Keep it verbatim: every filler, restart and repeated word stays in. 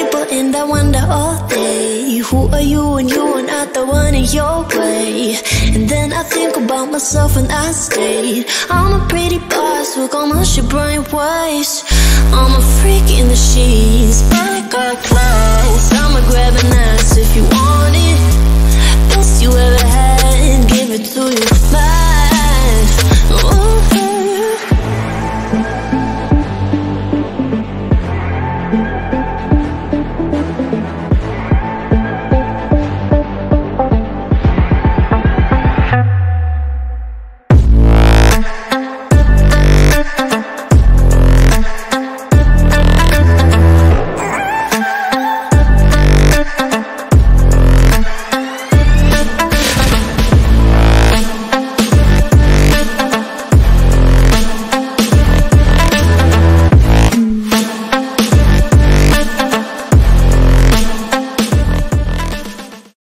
people and I wonder all day, who are you and you are not the one in your way. And then I think about myself and I state, I'm a pretty boss with all my shit brain waves. I'm a freak in the sheets, but I got class. I'ma grab an ass if you